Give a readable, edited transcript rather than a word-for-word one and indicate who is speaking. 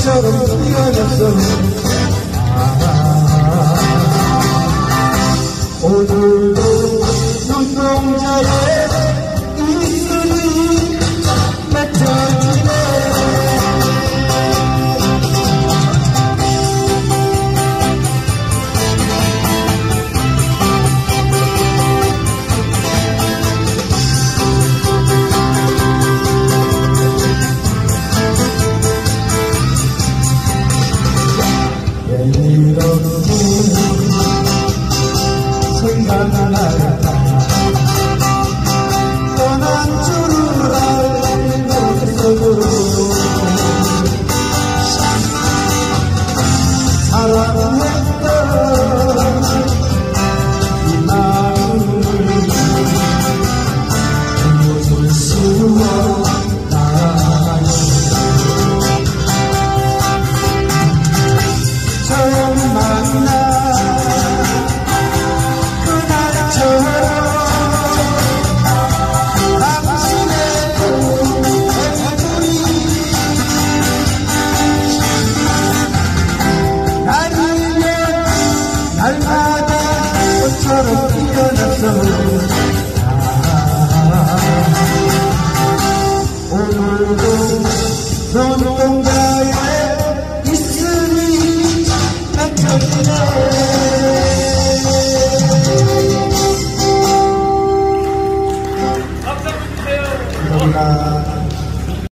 Speaker 1: 꽃처럼 피어났어. 오늘도 눈동자에 이슬이 맺혀지네. 이렇게 생각나다 떠난 줄을 알고 사랑했던 이 마음을 못을 수가 나요. 처음 만나 그날처럼 당신의 얼굴이 날이면 날마다 꽃처럼 피어났어. 오늘도 눈동자에 이슬이 맺혀지네.